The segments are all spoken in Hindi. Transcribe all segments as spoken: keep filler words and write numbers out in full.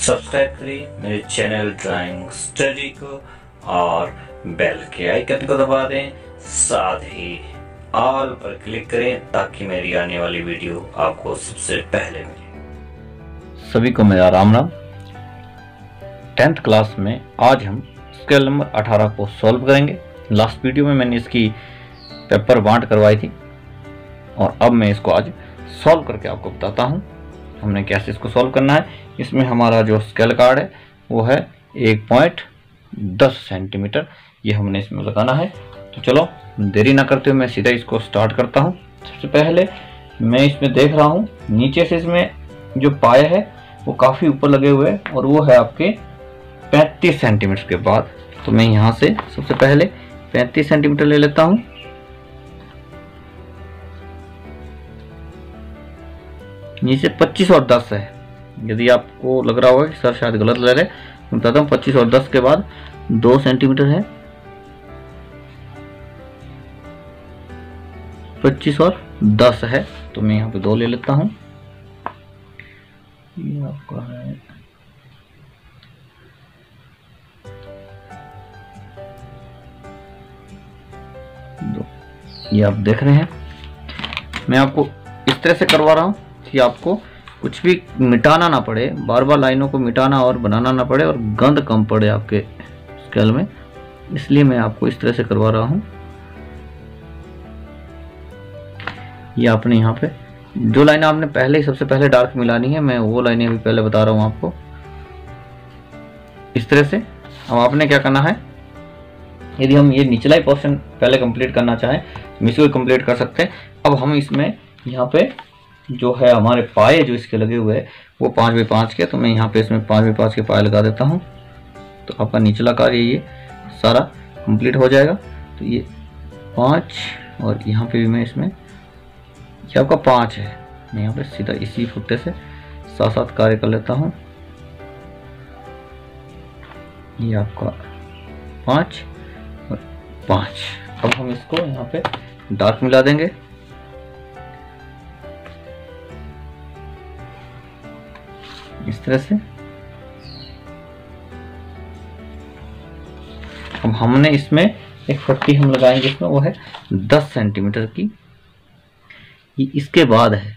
सब्सक्राइब करें मेरे चैनल ड्राइंग स्टडी को और बेल के आइकन को दबा दें, साथ ही ऑल पर क्लिक करें ताकि मेरी आने वाली वीडियो आपको सबसे पहले मिले। सभी को मेरा राम राम। टेंथ क्लास में आज हम स्केल नंबर अठारह को सॉल्व करेंगे। लास्ट वीडियो में मैंने इसकी पेपर बांट करवाई थी और अब मैं इसको आज सॉल्व करके आपको बताता हूँ हमने कैसे इसको सॉल्व करना है। इसमें हमारा जो स्केल कार्ड है वो है एक पॉइंट दस सेंटीमीटर, ये हमने इसमें लगाना है। तो चलो देरी ना करते हुए मैं सीधा इसको स्टार्ट करता हूँ। सबसे पहले मैं इसमें देख रहा हूँ नीचे से इसमें जो पाया है वो काफ़ी ऊपर लगे हुए हैं और वो है आपके पैंतीस सेंटीमीटर के बाद। तो मैं यहाँ से सबसे पहले पैंतीस सेंटीमीटर ले लेता हूँ। नीचे पच्चीस और दस है। यदि आपको लग रहा होगा कि सर शायद गलत ले रहे, मैं बताता हूँ पच्चीस और दस के बाद दो सेंटीमीटर है। पच्चीस और दस है तो मैं यहाँ पे दो ले लेता हूँ। ये आपका है दो। ये आप देख रहे हैं मैं आपको इस तरह से करवा रहा हूँ कि आपको कुछ भी मिटाना ना पड़े, बार बार लाइनों को मिटाना और बनाना ना पड़े और गंद कम पड़े आपके स्केल में, इसलिए मैं आपको इस तरह से करवा रहा हूँ। ये आपने यहाँ पे जो लाइन आपने पहले ही सबसे पहले डार्क मिलानी है, मैं वो लाइनें अभी पहले बता रहा हूँ आपको इस तरह से। अब आपने क्या करना है, यदि हम ये निचला ही पोर्शन पहले कंप्लीट करना चाहें हम इसको कंप्लीट कर सकते हैं। अब हम इसमें यहाँ पे जो है हमारे पाए जो इसके लगे हुए हैं वो पाँच बाई पाँच के, तो मैं यहाँ पे इसमें पाँच बाई पाँच के पाए लगा देता हूँ। तो आपका निचला कार्य ये सारा कंप्लीट हो जाएगा। तो ये पाँच और यहाँ पे भी मैं इसमें ये आपका पाँच है, मैं यहाँ पे सीधा इसी फुट्टे से साथ साथ कार्य कर लेता हूँ। ये आपका पाँच और पाँच। अब हम इसको यहाँ पे डार्क मिला देंगे। इस तरह से अब हमने इसमें एक पट्टी हम लगाएंगे, इसमें वो है दस सेंटीमीटर की। ये इसके बाद है,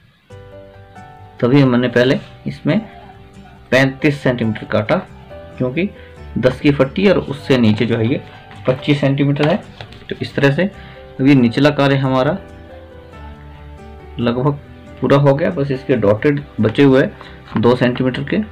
तभी मैंने पहले इसमें पैंतीस सेंटीमीटर काटा क्योंकि दस की पट्टी और उससे नीचे जो है ये पच्चीस सेंटीमीटर है। तो इस तरह से अब ये निचला कार्य हमारा लगभग पूरा हो गया, बस इसके डॉटेड बचे हुए दो सेंटीमीटर के।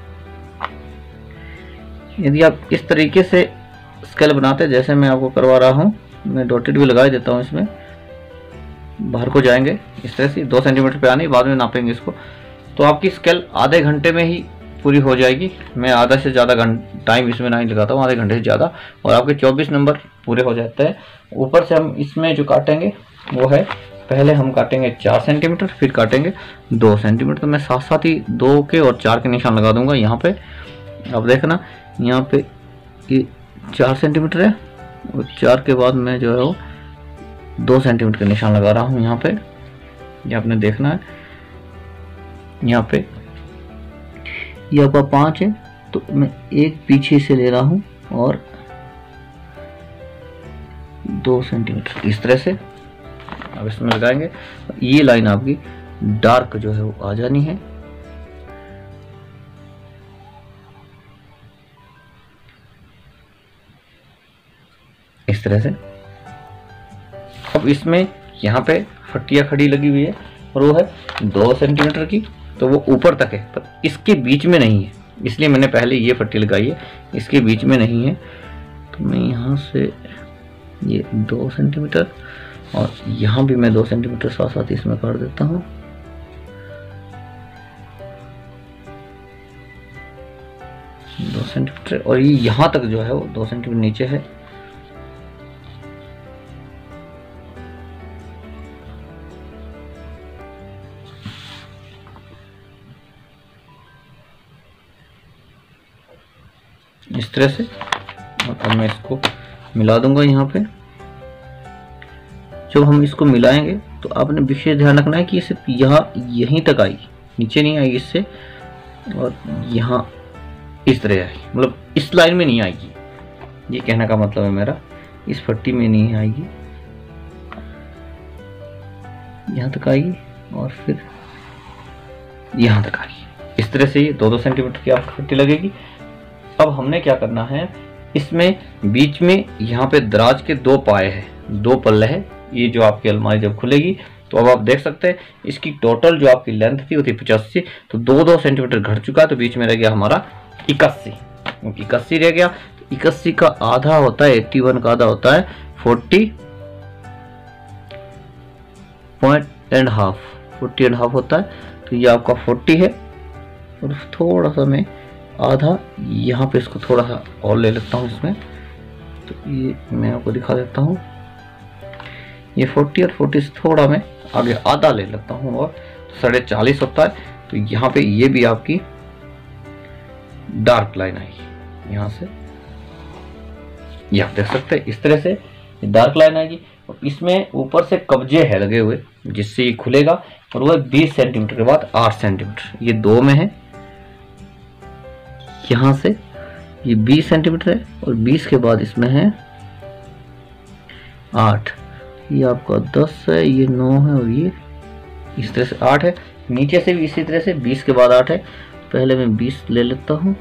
यदि आप इस तरीके से स्केल बनाते हैं जैसे मैं आपको करवा रहा हूँ, मैं डॉटेड भी लगा देता हूँ इसमें, बाहर को जाएंगे इस तरह से दो सेंटीमीटर पे आने, बाद में नापेंगे इसको, तो आपकी स्केल आधे घंटे में ही पूरी हो जाएगी। मैं आधा से ज़्यादा घंटा टाइम इसमें नहीं लगाता हूँ, आधे घंटे से ज़्यादा, और आपके चौबीस नंबर पूरे हो जाते हैं। ऊपर से हम इसमें जो काटेंगे वो है, पहले हम काटेंगे चार सेंटीमीटर, फिर काटेंगे दो सेंटीमीटर। तो मैं साथ साथ ही दो के और चार के निशान लगा दूंगा यहाँ पे। अब देखना यहाँ पे ये चार सेंटीमीटर है और चार के बाद मैं जो है वो दो सेंटीमीटर का निशान लगा रहा हूँ यहाँ पे। ये आपने देखना है यहाँ पे ये आपका पाँच है तो मैं एक पीछे से ले रहा हूँ और दो सेंटीमीटर इस तरह से अब इसमें लगाएंगे। ये लाइन आपकी डार्क जो है वो आ जानी है। इस तरह से अब इसमें यहाँ पे फट्टियाँ खड़ी लगी हुई है और वो है दो सेंटीमीटर की, तो वो ऊपर तक है पर इसके बीच में नहीं है, इसलिए मैंने पहले ये फट्टी लगाई है, इसके बीच में नहीं है। तो मैं यहाँ से ये दो सेंटीमीटर और यहाँ भी मैं दो सेंटीमीटर साथ साथ इसमें काट देता हूँ। दो सेंटीमीटर और ये यहाँ तक जो है वो दो सेंटीमीटर नीचे है। इस तरह से और अब मैं इसको मिला दूंगा यहाँ पे। जब हम इसको मिलाएंगे तो आपने विशेष ध्यान रखना है कि ये सिर्फ यहाँ यहीं तक आई, नीचे नहीं आई इससे, और यहाँ इस तरह आएगी, मतलब इस लाइन में नहीं आएगी, ये कहने का मतलब है मेरा, इस पट्टी में नहीं आएगी, यहाँ तक आएगी और फिर यहाँ तक आएगी। इस तरह से ये दो दो सेंटीमीटर की आपको पट्टी लगेगी। अब हमने क्या करना है, इसमें बीच में यहाँ पे दराज के दो पाए हैं, दो पल्ले हैं। ये जो आपकी अलमारी जब खुलेगी तो अब आप देख सकते हैं इसकी टोटल जो आपकी लेंथ थी वो थी पचासी, तो दो दो सेंटीमीटर घट चुका है, तो बीच में रह गया हमारा इक्यासी, इक्यासी रह गया। तो इक्यासी का आधा होता है इक्यासी का आधा होता है forty point and half, forty and half होता है। तो ये आपका फोर्टी है और थोड़ा सा मैं आधा यहाँ पे इसको थोड़ा सा और ले लेता हूँ इसमें, तो ये मैं आपको दिखा देता हूँ। ये फोर्टी और फोर्टी से थोड़ा मैं आगे आधा ले लेता हूँ और साढ़े चालीस होता है। तो यहाँ पे ये भी आपकी डार्क लाइन आएगी, यहाँ से ये आप देख सकते हैं इस तरह से डार्क लाइन आएगी। और इसमें ऊपर से कब्जे है लगे हुए जिससे ये खुलेगा, और वह बीस सेंटीमीटर के बाद आठ सेंटीमीटर, ये दो में है, यहाँ से ये बीस सेंटीमीटर है और बीस के बाद इसमें है आठ, ये आपका दस है, ये नौ है और ये इस तरह से आठ है। नीचे से भी इसी तरह से बीस के बाद आठ है। पहले मैं बीस ले लेता हूँ,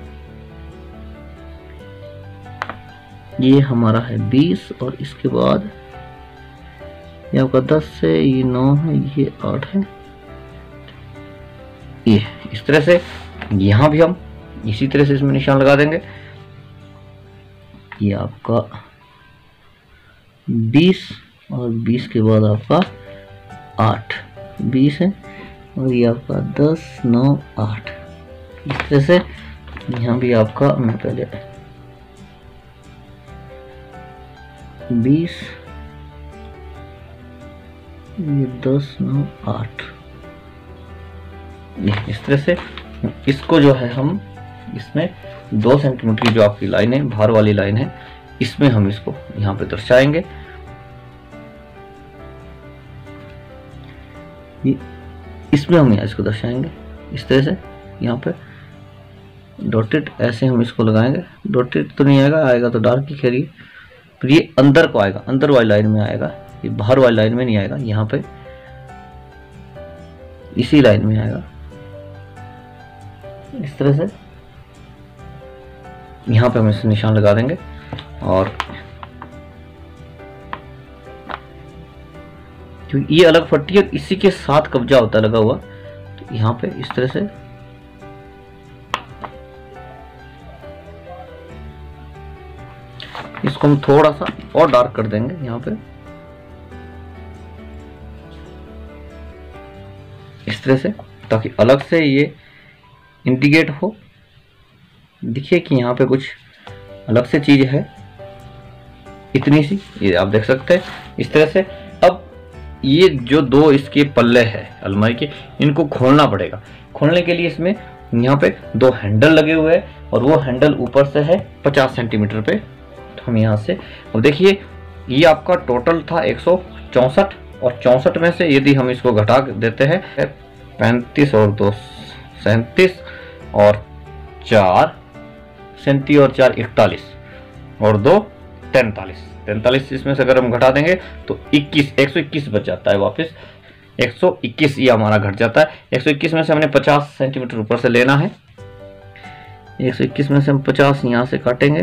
ये हमारा है बीस और इसके बाद ये आपका दस है, ये नौ है, ये आठ है, ये इस तरह से। यहाँ भी हम इसी तरह से इसमें निशान लगा देंगे। ये आपका बीस और बीस के बाद आपका आठ, बीस है और ये आपका दस, नौ, आठ, इस तरह से। यहाँ भी आपका मैं पहले बीस, ये दस, नौ, आठ, इस तरह से। इसको जो है हम इसमें दो सेंटीमीटर की जो आपकी लाइन है, भार वाली लाइन है, इसमें हम इसको यहाँ पे दर्शाएंगे। ये इसमें हम यहाँ इसको दर्शाएंगे इस तरह से। यहाँ पे डॉटेड ऐसे हम इसको लगाएंगे, डॉटेड तो नहीं आएगा, आएगा तो डार्क ही खेरिए, फिर ये अंदर को आएगा, अंदर वाली लाइन में आएगा, ये बाहर वाली लाइन में नहीं आएगा, यहाँ पे इसी लाइन में आएगा इस तरह से। यहाँ पे हम इसे निशान लगा देंगे और क्योंकि ये अलग पट्टी है, इसी के साथ कब्जा होता है लगा हुआ, तो यहाँ पे इस तरह से इसको हम थोड़ा सा और डार्क कर देंगे यहाँ पे इस तरह से, ताकि अलग से ये इंडिकेट हो, देखिए कि यहाँ पे कुछ अलग से चीज है, इतनी सी, ये आप देख सकते हैं इस तरह से। अब ये जो दो इसके पल्ले हैं अलमारी के, इनको खोलना पड़ेगा। खोलने के लिए इसमें यहाँ पे दो हैंडल लगे हुए हैं और वो हैंडल ऊपर से है पचास सेंटीमीटर पे। तो हम यहाँ से, अब देखिए ये आपका टोटल था एक सौ चौंसठ, और चौंसठ में से यदि हम इसको घटा देते हैं पैंतीस और दो सैंतीस और चार सैंतीस और चार इकतालीस और दो तैंतालीस, तैंतालीस इसमें से अगर हम घटा देंगे तो इक्कीस, एक सौ इक्कीस बच जाता है वापस, एक सौ इक्कीस ये हमारा घट जाता है। एक सौ इक्कीस में से हमने पचास सेंटीमीटर ऊपर से लेना है, एक सौ इक्कीस में से हम पचास यहाँ से काटेंगे।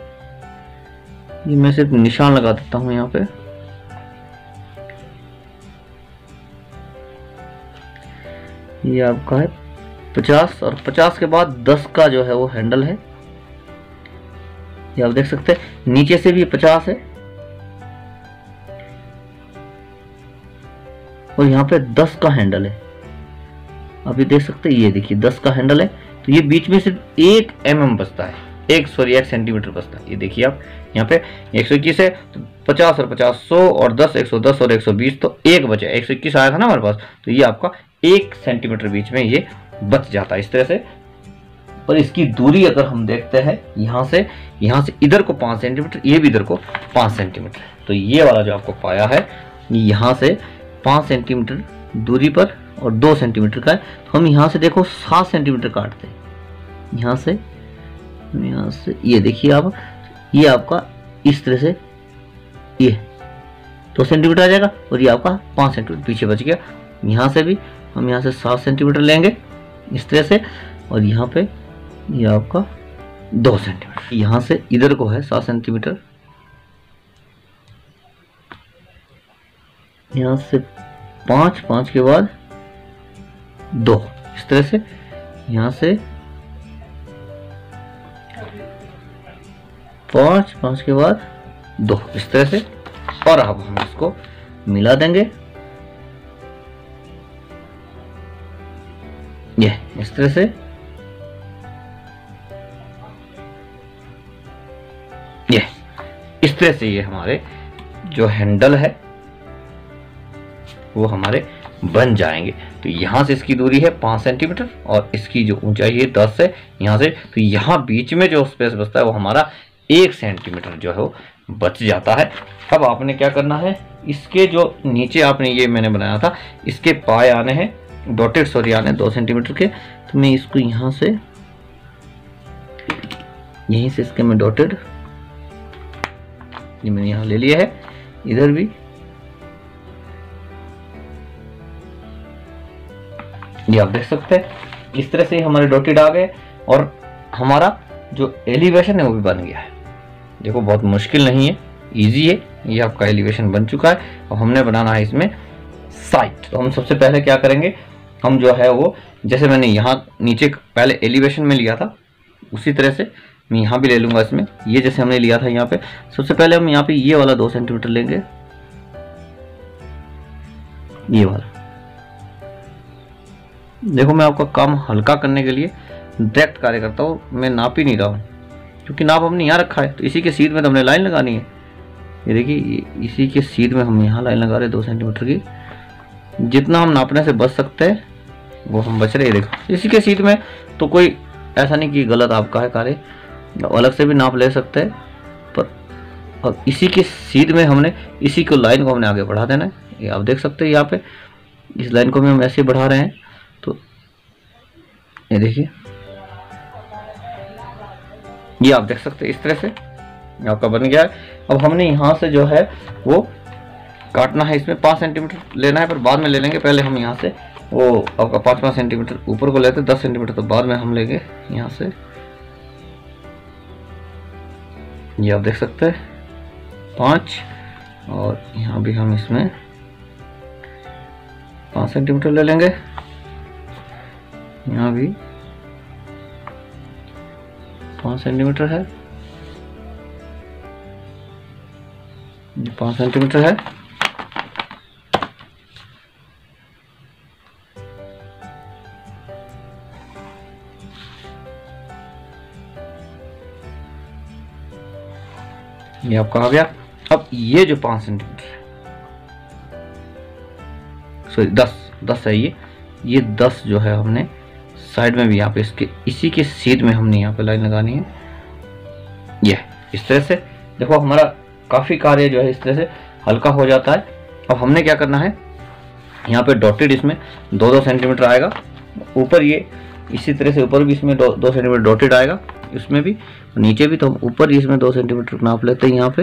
ये मैं सिर्फ निशान लगा देता हूँ यहाँ पे, ये आपका है पचास और पचास के बाद दस का जो है वो हैंडल है, ये आप देख सकते हैं। नीचे से भी पचास है और यहाँ पे दस का हैंडल है, आप ये देख सकते हैं, ये देखिए दस का हैंडल है। तो ये बीच में सिर्फ एक एम एम बचता है, एक सॉरी एक सेंटीमीटर बचता है। ये देखिए आप यहाँ पे एक सौ इक्कीस है तो पचास और पचास सौ और दस एक सौ दस और एक सौ बीस, तो एक बचे, एक सौ इक्कीस आया था ना हमारे पास, तो ये आपका एक सेंटीमीटर बीच में ये बच जाता है इस तरह से। और इसकी दूरी अगर हम देखते हैं यहाँ से, यहाँ से इधर को पाँच सेंटीमीटर, ये भी इधर को पाँच सेंटीमीटर, तो ये वाला जो आपको पाया है यहाँ से पाँच सेंटीमीटर दूरी पर और दो सेंटीमीटर का है। तो हम यहाँ से देखो सात सेंटीमीटर काटते हैं, यहाँ से यहाँ से ये देखिए आप, ये आपका इस तरह से ये दो सेंटीमीटर आ जाएगा और ये आपका पाँच सेंटीमीटर पीछे बच गया। यहाँ से भी हम यहाँ से सात सेंटीमीटर लेंगे इस तरह से, और यहाँ पे ये आपका दो सेंटीमीटर, यहाँ से इधर को है सात सेंटीमीटर, यहाँ से पाँच, पाँच के बाद दो, इस तरह से यहाँ से पाँच, पाँच के बाद दो, इस तरह से। और अब हम इसको मिला देंगे ये इस तरह से, ये इस तरह से ये हमारे जो हैंडल है वो हमारे बन जाएंगे। तो यहाँ से इसकी दूरी है पाँच सेंटीमीटर और इसकी जो ऊंचाई है दस है यहाँ से, तो यहाँ बीच में जो स्पेस बचता है वो हमारा एक सेंटीमीटर जो है वो बच जाता है। अब आपने क्या करना है, इसके जो नीचे आपने ये मैंने बनाया था इसके पाए आने हैं डॉटेड सॉरी आने दो सेंटीमीटर के, तो मैं इसको यहाँ से यहीं से इसके मैं डॉटेड ये मैंने यहाँ ले लिया है, इधर भी ये आप देख सकते हैं इस तरह से हमारे डॉटेड आ गए और हमारा जो एलिवेशन है वो भी बन गया है। देखो बहुत मुश्किल नहीं है, इजी है, ये आपका एलिवेशन बन चुका है। और हमने बनाना है इसमें साइट, तो हम सबसे पहले क्या करेंगे, हम जो है वो जैसे मैंने यहाँ नीचे पहले एलिवेशन में लिया था उसी तरह से मैं यहाँ भी ले लूँगा इसमें, ये जैसे हमने लिया था यहाँ पे। सबसे पहले हम यहाँ पे ये वाला दो सेंटीमीटर लेंगे, ये वाला। देखो मैं आपका काम हल्का करने के लिए डायरेक्ट कार्य करता हूँ, मैं नाप ही नहीं रहा हूँ क्योंकि नाप हमने यहाँ रखा है, तो इसी के सीध में तो हमने लाइन लगानी है। ये देखिए इसी के सीध में हम यहाँ लाइन लगा रहे हैं दो सेंटीमीटर की, जितना हम नापने से बच सकते हैं वो हम बच रहे हैं। देखो इसी के सीध में, तो कोई ऐसा नहीं कि गलत आपका है कार्य, अलग से भी नाप ले सकते हैं, पर अब इसी के सीध में हमने इसी को लाइन को हमने आगे बढ़ा देना है। ये आप देख सकते हैं यहाँ पे इस लाइन को भी हम ऐसे बढ़ा रहे हैं, तो ये देखिए ये आप देख सकते हैं इस तरह से आपका बन गया है। अब हमने यहाँ से जो है वो काटना है, इसमें पाँच सेंटीमीटर लेना है पर बाद में ले लेंगे, पहले हम यहाँ से वो आपका पाँच पाँच सेंटीमीटर ऊपर को लेते हैं, दस सेंटीमीटर तो बाद में हम लेंगे यहाँ से। ये आप देख सकते हैं पाँच, और यहाँ भी हम इसमें पाँच सेंटीमीटर ले लेंगे, यहाँ भी पाँच सेंटीमीटर है, ये पाँच सेंटीमीटर है। ये आपका आ गया। अब ये जो पाँच सेंटीमीटर है, सॉरी दस दस है ये ये दस जो है हमने साइड में भी यहाँ पे इसके इसी के सीध में हमने यहाँ पे लाइन लगानी है, ये इस तरह से। देखो हमारा काफ़ी कार्य जो है इस तरह से हल्का हो जाता है। अब हमने क्या करना है, यहाँ पे डॉटेड इसमें दो दो सेंटीमीटर आएगा, ऊपर ये इसी तरह से ऊपर भी इसमें दो दो सेंटीमीटर डॉटेड आएगा, इसमें भी नीचे भी, तो हम ऊपर इसमें दो सेंटीमीटर नाप लेते हैं। यहाँ पे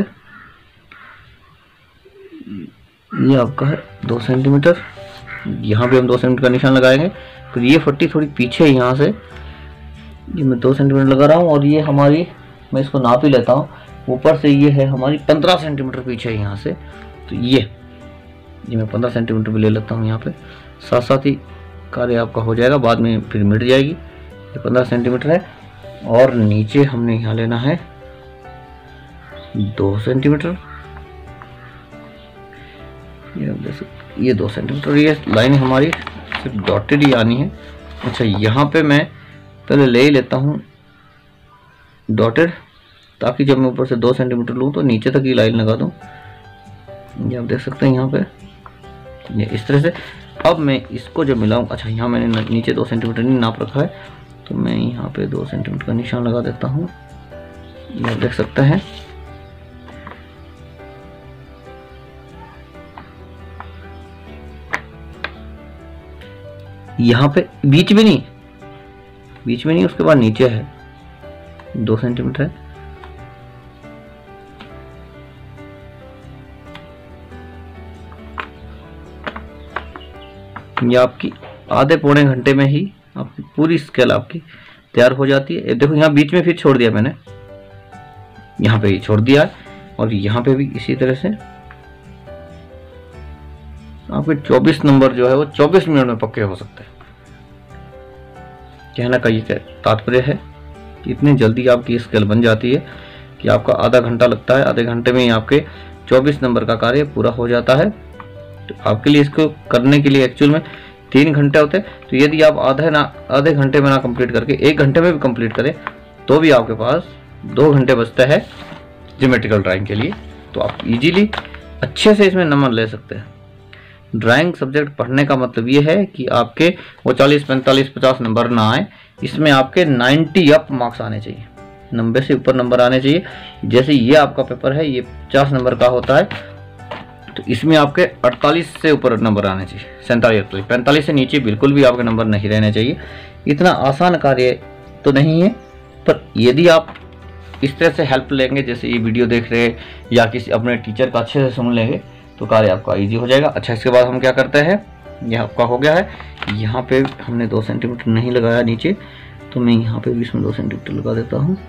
ये आपका है दो सेंटीमीटर, यहाँ पे हम दो सेंटीमीटर का निशान लगाएंगे। फिर ये फट्टी थोड़ी पीछे है, यहाँ से ये मैं दो सेंटीमीटर लगा रहा हूँ, और ये हमारी मैं इसको नाप ही लेता हूँ, ऊपर से ये है हमारी पंद्रह सेंटीमीटर पीछे है यहाँ से, तो ये ये मैं पंद्रह सेंटीमीटर भी ले लेता हूँ यहाँ पे, साथ साथ ही कार्य आपका हो जाएगा, बाद में फिर मिट जाएगी। ये पंद्रह सेंटीमीटर है, और नीचे हमने यहाँ लेना है दो सेंटीमीटर, ये ये दो सेंटीमीटर। ये लाइन हमारी सिर्फ डॉटेड ही आनी है। अच्छा यहाँ पे मैं पहले ले ही लेता हूँ डॉटेड, ताकि जब मैं ऊपर से दो सेंटीमीटर लूँ तो नीचे तक ही लाइन लगा दूँ। ये आप देख सकते हैं यहाँ पे ये इस तरह से। अब मैं इसको जब मिलाऊँ, अच्छा यहाँ मैंने नीचे दो सेंटीमीटर नहीं नाप रखा है, तो मैं यहाँ पे दो सेंटीमीटर का निशान लगा देता हूँ। ये आप देख सकते हैं यहाँ पे बीच में नहीं, बीच में नहीं, उसके बाद नीचे है, दो सेंटीमीटर है। ये आपकी आधे पौने घंटे में ही आपकी पूरी स्केल आपकी तैयार हो जाती है। देखो यहाँ बीच में फिर छोड़ दिया मैंने, यहाँ पे ही छोड़ दिया है, और यहाँ पे भी इसी तरह से आपके चौबीस नंबर जो है वो चौबीस मिनट में पक्के हो सकते हैं। कहना का ये तात्पर्य है कि इतनी जल्दी आपकी स्केल बन जाती है कि आपका आधा घंटा लगता है, आधे घंटे में ही आपके चौबीस नंबर का कार्य पूरा हो जाता है। तो आपके लिए इसको करने के लिए एक्चुअल में तीन घंटे होते हैं। तो यदि आप आधे ना आधे घंटे में ना कंप्लीट करके एक घंटे में भी कंप्लीट करें तो भी आपके पास दो घंटे बचते हैं ज्योमेट्रिकल ड्राइंग के लिए। तो आप इजीली अच्छे से इसमें नंबर ले सकते हैं। ड्राइंग सब्जेक्ट पढ़ने का मतलब ये है कि आपके वो चालीस पैंतालीस पचास नंबर ना आए, इसमें आपके नब्बे अप मार्क्स आने चाहिए, नब्बे से ऊपर नंबर आने चाहिए। जैसे ये आपका पेपर है, ये पचास नंबर का होता है, तो इसमें आपके अड़तालीस से ऊपर नंबर आने चाहिए, सैंतालीस अड़तालीस पैंतालीस से नीचे बिल्कुल भी आपके नंबर नहीं रहने चाहिए। इतना आसान कार्य तो नहीं है, पर यदि आप इस तरह से हेल्प लेंगे, जैसे ये वीडियो देख रहे हैं या किसी अपने टीचर का अच्छे से सुन लेंगे, तो कार्य आपका इजी हो जाएगा। अच्छा, इसके बाद हम क्या करते हैं, यह आपका हो गया है। यहाँ पे हमने दो सेंटीमीटर नहीं लगाया नीचे, तो मैं यहाँ पे भी इसमें दो सेंटीमीटर लगा देता हूँ।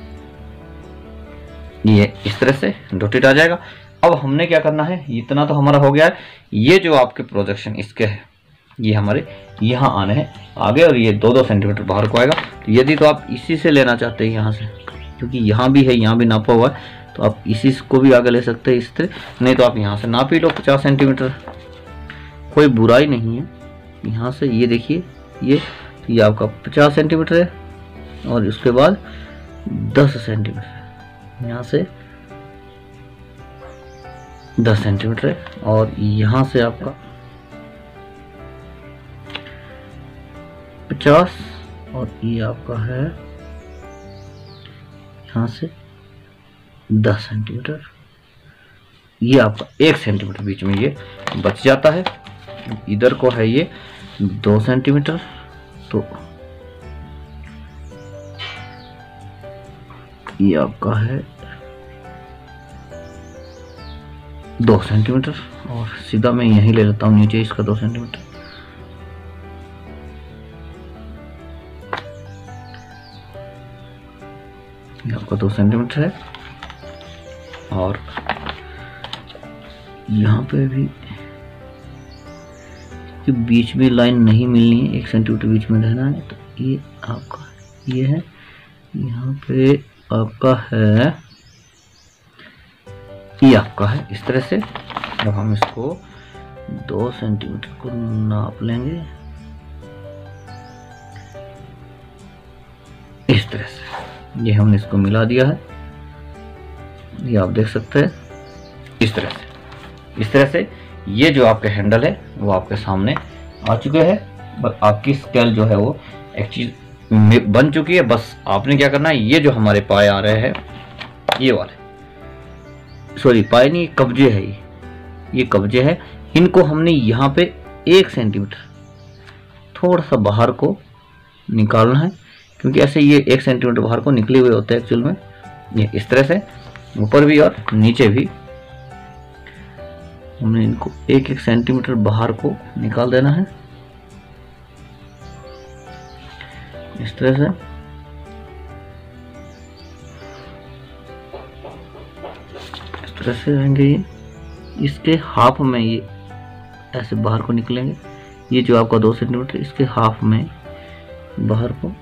ये इस तरह से डॉटेड आ जाएगा। अब हमने क्या करना है, इतना तो हमारा हो गया है। ये जो आपके प्रोजेक्शन इसके है, ये हमारे यहाँ आने हैं आगे, और ये दो दो सेंटीमीटर बाहर को आएगा। तो यदि तो आप इसी से लेना चाहते हैं यहाँ से, क्योंकि यहाँ भी है, यहाँ भी नापा हुआ है, तो आप इसी को भी आगे ले सकते हैं इस तरह। नहीं तो आप यहाँ से नाप ही लो पचास सेंटीमीटर, कोई बुराई नहीं है। यहाँ से ये देखिए, ये ये आपका पचास सेंटीमीटर है, और उसके बाद दस सेंटीमीटर, यहाँ से दस सेंटीमीटर है, और यहाँ से आपका पचास, और ये आपका है यहाँ से दस सेंटीमीटर। ये आपका एक सेंटीमीटर बीच में ये बच जाता है। इधर को है ये दो सेंटीमीटर, तो ये आपका है दो सेंटीमीटर, और सीधा मैं यहीं ले लेता हूँ नीचे इसका दो सेंटीमीटर। ये आपका दो सेंटीमीटर है, और यहाँ पे भी कि बीच में लाइन नहीं मिलनी है, एक सेंटीमीटर बीच में रहना है। तो ये आपका ये है, यहाँ पे आपका है, ये आपका है इस तरह से। अब हम इसको दो सेंटीमीटर को नाप लेंगे इस तरह से। ये हमने इसको मिला दिया है, ये आप देख सकते हैं इस तरह से। इस तरह से ये जो आपके हैंडल है वो आपके सामने आ चुके हैं, बस आपकी स्केल जो है वो एक्चुअली बन चुकी है। बस आपने क्या करना है, ये जो हमारे पाए आ रहे हैं, ये वाले, सॉरी पाए नहीं, कब्जे है, ये ये कब्जे है, इनको हमने यहाँ पे एक सेंटीमीटर थोड़ा सा बाहर को निकालना है, क्योंकि ऐसे ये एक सेंटीमीटर बाहर को निकले हुए होते हैं एक्चुअल में। ये इस तरह से ऊपर भी और नीचे भी हमने इनको एक एक सेंटीमीटर बाहर को निकाल देना है इस तरह से। इस तरह से रहेंगे ये, इसके हाफ में ये ऐसे बाहर को निकलेंगे। ये जो आपका दो सेंटीमीटर, इसके हाफ में बाहर को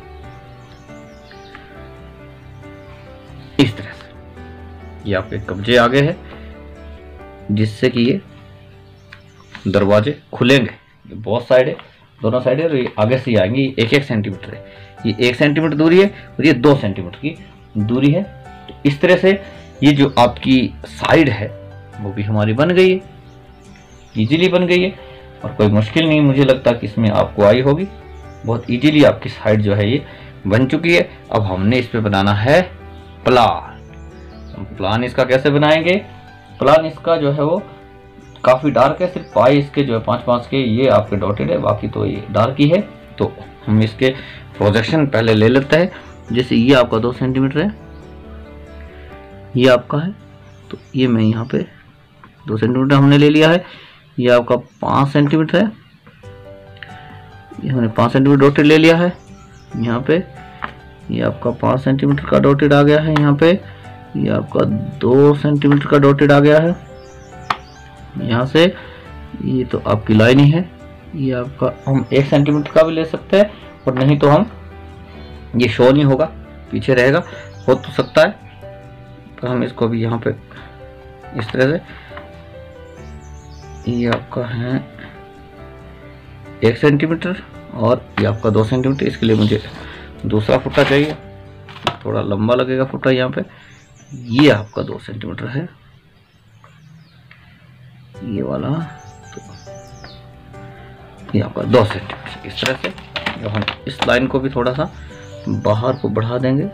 इस तरह से। ये आपके कब्जे आगे है, जिससे कि ये दरवाजे खुलेंगे। ये बहुत साइड है, दोनों साइड है, और ये आगे से आएंगे। ये एक एक सेंटीमीटर है, ये एक सेंटीमीटर दूरी है, और ये दो सेंटीमीटर की दूरी है। तो इस तरह से ये जो आपकी साइड है वो भी हमारी बन गई है, इजीली बन गई है, और कोई मुश्किल नहीं मुझे लगता कि इसमें आपको आई होगी। बहुत इजीली आपकी साइड जो है ये बन चुकी है। अब हमने इस पे बनाना है प्लान। प्लान इसका कैसे बनाएंगे? प्लान इसका जो है वो काफ़ी डार्क है, सिर्फ पाई इसके जो है पाँच पाँच के ये आपके डॉटेड है, बाकी तो ये डार्क ही है। तो हम इसके प्रोजेक्शन पहले ले लेते हैं। जैसे ये आपका दो सेंटीमीटर है, ये आपका है, तो ये मैं यहाँ पे दो सेंटीमीटर हमने ले लिया है। ये आपका पाँच सेंटीमीटर है, ये हमने पाँच सेंटीमीटर डॉटेड ले लिया है यहाँ पे। ये आपका पाँच सेंटीमीटर का डॉटेड आ गया है यहाँ पे। ये आपका दो सेंटीमीटर का डॉटेड आ गया है यहाँ से। ये तो आपकी लाइन ही है। ये आपका हम एक सेंटीमीटर का भी ले सकते हैं, और नहीं तो हम ये शो नहीं होगा, पीछे रहेगा, हो तो सकता है, पर हम इसको भी यहाँ पे इस तरह से, ये आपका है एक सेंटीमीटर और ये आपका दो सेंटीमीटर। इसके लिए मुझे दूसरा फुट्टा चाहिए, थोड़ा लंबा लगेगा फुट्टा यहाँ पे। ये आपका दो सेंटीमीटर है ये वाला, तो ये आपका दो सेंटीमीटर। इस तरह से जब हम इस लाइन को भी थोड़ा सा बाहर को बढ़ा देंगे,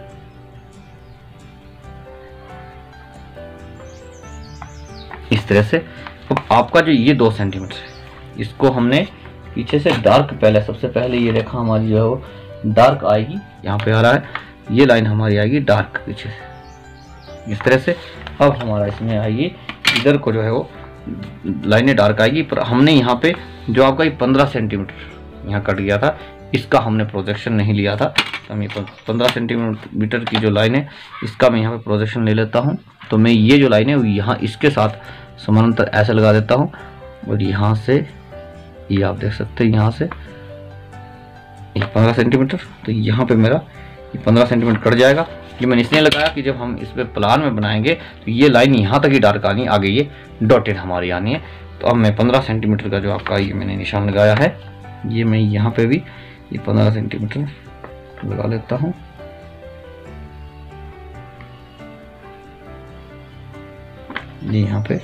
इस तरह से। अब आपका जो ये दो सेंटीमीटर है, इसको हमने पीछे से डार्क, पहले सबसे पहले ये रेखा हमारी जो है वो डार्क आएगी, यहाँ पे आ रहा है, ये लाइन हमारी आएगी डार्क पीछे से, इस तरह से। अब हमारा इसमें आएगी, इधर को जो है वो लाइनें डार्क आएगी, पर हमने यहाँ पे जो आपका ये पंद्रह सेंटीमीटर यहाँ कट गया था, इसका हमने प्रोजेक्शन नहीं लिया था। तो हम ये पंद्रह सेंटीमीटर की जो लाइन है, इसका मैं यहाँ पे प्रोजेक्शन ले लेता हूँ। तो मैं ये जो लाइन है वो यहाँ इसके साथ समानांतर ऐसे लगा देता हूँ, और यहाँ से ये आप देख सकते हैं, यहाँ से ये पंद्रह सेंटीमीटर, तो यहाँ पे मेरा ये पंद्रह सेंटीमीटर कट जाएगा। ये मैंने इसलिए लगाया कि जब हम इस पे प्लान में बनाएंगे तो ये लाइन यहाँ तक ही डार्क आनी, आगे ये डॉटेड हमारी आनी है। तो अब मैं पंद्रह सेंटीमीटर का जो आपका ये मैंने निशान लगाया है, ये मैं यहाँ पे भी ये पंद्रह सेंटीमीटर लगा लेता हूँ। ये यहाँ पे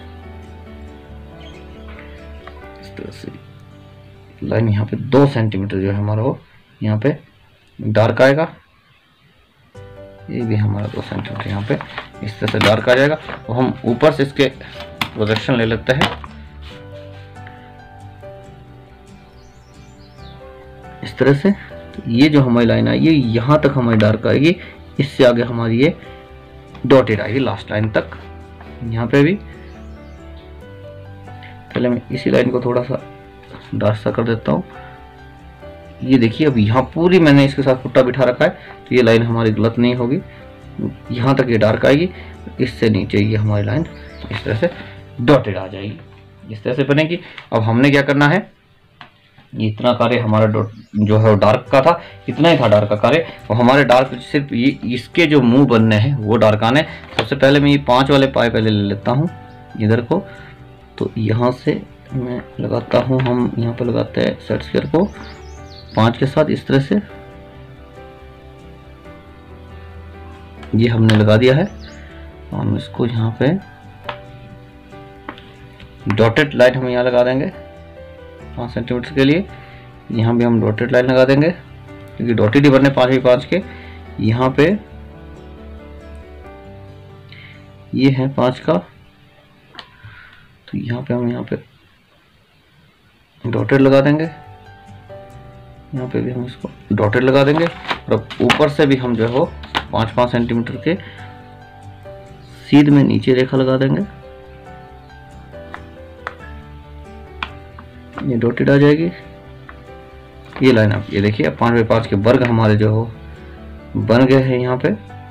इस तरह से लाइन यहाँ पे दो सेंटीमीटर जो है हमारा वो यहाँ पे डार्क आएगा। ये भी हमारा दो सेंटीमीटर यहाँ पे इस तरह से डार्क आ जाएगा। और हम ऊपर से इसके प्रोजेक्शन ले लेते हैं इस तरह से। तो ये जो हमारी लाइन आई, ये यहाँ तक हमारी डार्क आएगी, इससे आगे हमारी ये डॉटेड आएगी लास्ट लाइन तक। यहाँ पे भी पहले मैं इसी लाइन को थोड़ा सा डार्क सा कर देता हूँ। ये देखिए अब यहाँ पूरी मैंने इसके साथ फुट्टा बिठा रखा है, तो ये लाइन हमारी गलत नहीं होगी, यहाँ तक ये डार्क आएगी, इससे नीचे ये हमारी लाइन इस तरह से डॉटेड आ जाएगी, इस तरह से बनेगी। अब हमने क्या करना है, ये इतना कार्य हमारा डॉट जो है वो डार्क का था, इतना ही था डार्क का कार्य। और हमारे डार्क सिर्फ ये इसके जो मुंह बनने हैं वो डार्क आने। सबसे पहले मैं ये पांच वाले पाए पहले ले लेता हूँ इधर को। तो यहाँ से मैं लगाता हूँ, हम यहाँ पे लगाते हैं सेट स्क्वायर को पांच के साथ इस तरह से, ये हमने लगा दिया है। हम इसको यहाँ पे डॉटेड लाइन हम यहाँ लगा देंगे पाँच सेंटीमीटर के लिए। यहाँ भी हम डॉटेड लाइन लगा देंगे क्योंकि डॉटेड ही बनने पाँच भी पाँच के। यहाँ पे ये है पाँच का, तो यहाँ पे हम यहाँ पे डॉटेड लगा देंगे, यहाँ पे भी हम इसको डॉटेड लगा देंगे। और ऊपर से भी हम जो है वो पाँच पाँच सेंटीमीटर के सीध में नीचे रेखा लगा देंगे, ये डॉटेड आ जाएगी ये लाइन। आप ये देखिए पाँच बाई पाँच के वर्ग हमारे जो हो बन गए हैं यहाँ पे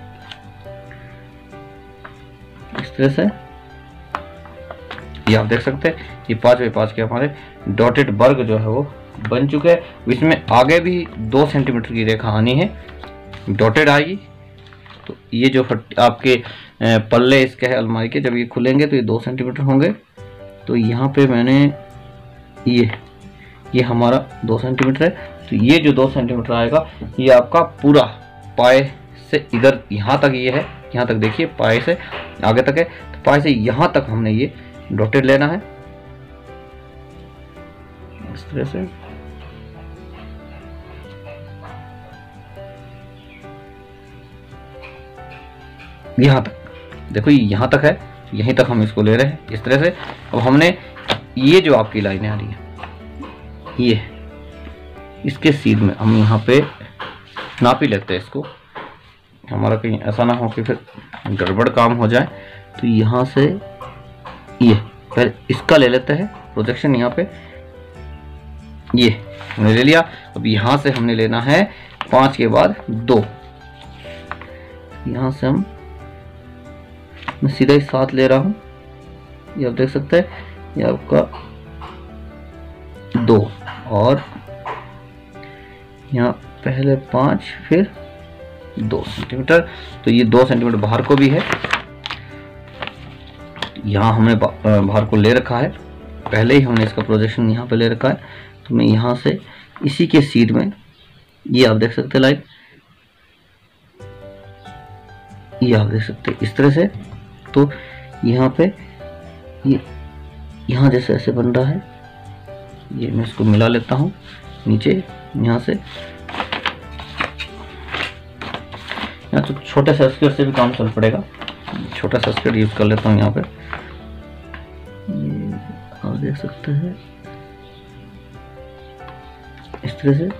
इस तरह से, ये आप देख सकते हैं। ये पाँच बाई पाँच के हमारे डॉटेड वर्ग जो है वो बन चुके हैं। इसमें आगे भी दो सेंटीमीटर की रेखा आनी है, डॉटेड आएगी। तो ये जो आपके पल्ले इसके है अलमारी के, जब ये खुलेंगे तो ये दो सेंटीमीटर होंगे। तो यहाँ पे मैंने ये ये हमारा दो सेंटीमीटर है, तो ये जो दो सेंटीमीटर आएगा ये आपका पूरा पाए से इधर यहाँ तक ये है, यहाँ तक देखिए पाए से आगे तक है। तो पाए से यहाँ तक हमने ये डॉटेड लेना है इस तरह से। यहाँ तक देखो, ये यहाँ तक है, यहीं तक हम इसको ले रहे हैं इस तरह से। अब हमने ये जो आपकी लाइनें आ रही है ये इसके सीध में हम यहाँ पे नापी लेते हैं इसको। हमारा कहीं ऐसा ना हो कि फिर गड़बड़ काम हो जाए। तो यहाँ से ये पहले इसका ले लेते हैं प्रोजेक्शन, यहाँ पे ये हमने ले लिया। अब यहाँ से हमने लेना है पाँच के बाद दो, यहाँ से हम मैं सीधा ही सात ले रहा हूँ, ये आप देख सकते हैं, ये आपका दो और यहाँ पहले पाँच फिर दो सेंटीमीटर। तो ये दो सेंटीमीटर बाहर को भी है, यहाँ हमने बाहर को ले रखा है, पहले ही हमने इसका प्रोजेक्शन यहाँ पे ले रखा है। तो मैं यहाँ से इसी के सीध में, ये आप देख सकते हैं लाइक, ये आप देख सकते हैं इस तरह से। तो यहाँ पे ये यहाँ जैसे ऐसे बन रहा है, ये मैं इसको मिला लेता हूँ नीचे यहाँ से। यहाँ तो छोटे सा स्केल से भी काम चल पड़ेगा, छोटा सा स्केल यूज कर लेता हूँ यहाँ पे, ये आप देख सकते हैं इस तरह से।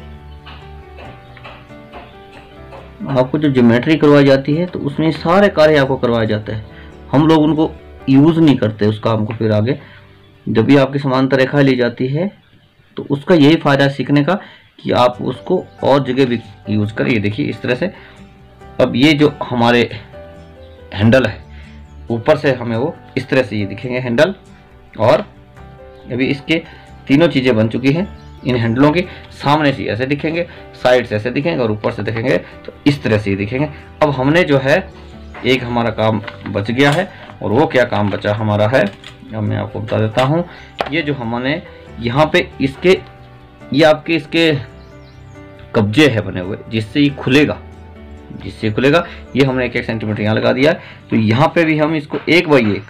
आपको जो ज्योमेट्री करवाई जाती है तो उसमें सारे कार्य आपको करवाए जाते हैं, हम लोग उनको यूज नहीं करते उस काम को। फिर आगे जब भी आपकी समांतर रेखा ली जाती है तो उसका यही फायदा है सीखने का कि आप उसको और जगह भी यूज करें। ये देखिए इस तरह से। अब ये जो हमारे हैंडल है ऊपर से हमें वो इस तरह से ये दिखेंगे हैंडल, और अभी इसके तीनों चीजें बन चुकी हैं। इन हैंडलों के सामने से ऐसे दिखेंगे, साइड से ऐसे दिखेंगे और ऊपर से दिखेंगे, तो इस तरह से ही दिखेंगे। अब हमने जो है एक हमारा काम बच गया है, और वो क्या काम बचा हमारा है अब मैं आपको बता देता हूँ। ये जो हमने यहाँ पे इसके, ये आपके इसके कब्जे है बने हुए जिससे ये खुलेगा, जिससे खुलेगा। ये हमने एक एक सेंटीमीटर यहाँ लगा दिया है। तो यहाँ पे भी हम इसको एक बाई एक,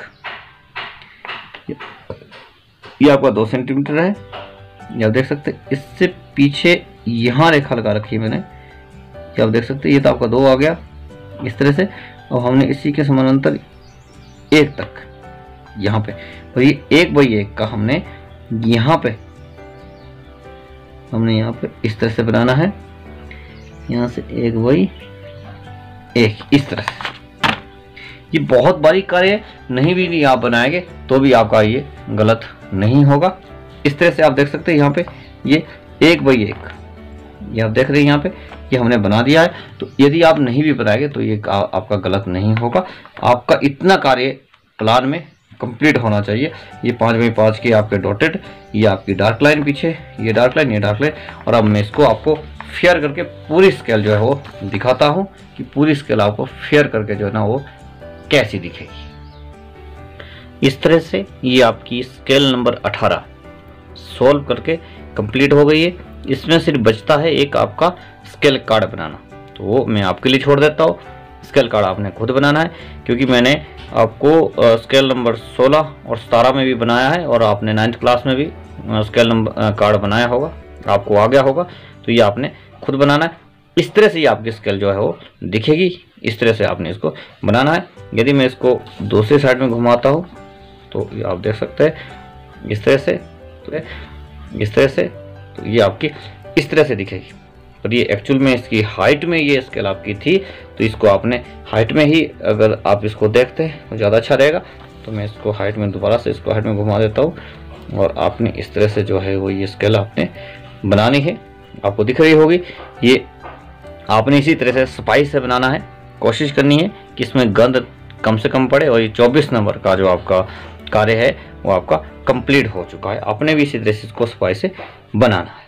ये आपका दो सेंटीमीटर है, ये आप देख सकते हैं। इससे पीछे यहाँ रेखा लगा रखी है मैंने, ये आप देख सकते हैं। ये तो आपका दो आ गया इस तरह से। और हमने इसी के समानांतर एक तक यहाँ पे, और ये एक बाई एक का हमने यहाँ पे हमने यहाँ पे इस तरह से बनाना है, यहाँ से एक बाई एक इस तरह से। ये बहुत बारीक कार्य नहीं भी नहीं आप बनाएंगे तो भी आपका ये गलत नहीं होगा। इस तरह से आप देख सकते हैं यहाँ पे ये एक बाई एक, ये आप देख रहे हैं यहाँ पे ये हमने बना दिया है। तो यदि आप नहीं भी बनाएंगे तो ये आ, आपका गलत नहीं होगा। आपका इतना कार्य प्लान में कंप्लीट होना चाहिए। ये पाँच बाई पाँच की आपके डॉटेड, ये आपकी डार्क लाइन पीछे, ये डार्क लाइन, ये डार्क लाइन। और अब मैं इसको आपको फेयर करके पूरी स्केल जो है वो दिखाता हूँ कि पूरी स्केल आपको फेयर करके जो है ना वो कैसी दिखेगी। इस तरह से ये आपकी स्केल नंबर अठारह सॉल्व करके कंप्लीट हो गई है। इसमें सिर्फ बचता है एक आपका स्केल कार्ड बनाना, तो वो मैं आपके लिए छोड़ देता हूँ। स्केल कार्ड आपने खुद बनाना है, क्योंकि मैंने आपको स्केल नंबर सोलह और सतारह में भी बनाया है, और आपने नाइन्थ क्लास में भी स्केल नंबर कार्ड बनाया होगा, आपको आ गया होगा। तो ये आपने खुद बनाना है। इस तरह से ये आपकी स्केल जो है वो दिखेगी, इस तरह से आपने इसको बनाना है। यदि मैं इसको दूसरी साइड में घुमाता हूँ तो ये आप देख सकते हैं इस तरह से, तो इस तरह से, तो ये आपकी इस तरह से दिखेगी। और ये एक्चुअल में इसकी हाइट में ये स्केल आपकी थी, तो इसको आपने हाइट में ही, अगर आप इसको देखते हैं तो ज़्यादा अच्छा रहेगा। तो मैं इसको हाइट में दोबारा से इसको हाइट में घुमा देता हूँ, और आपने इस तरह से जो है वो ये स्केल आपने बनानी है। आपको दिख रही होगी, ये आपने इसी तरह से सफाई से बनाना है। कोशिश करनी है कि इसमें गंद कम से कम पड़े, और ये चौबीस नंबर का जो आपका कार्य है वो आपका कंप्लीट हो चुका है। आपने भी इसी तरह से इसको सफाई से बनाना है।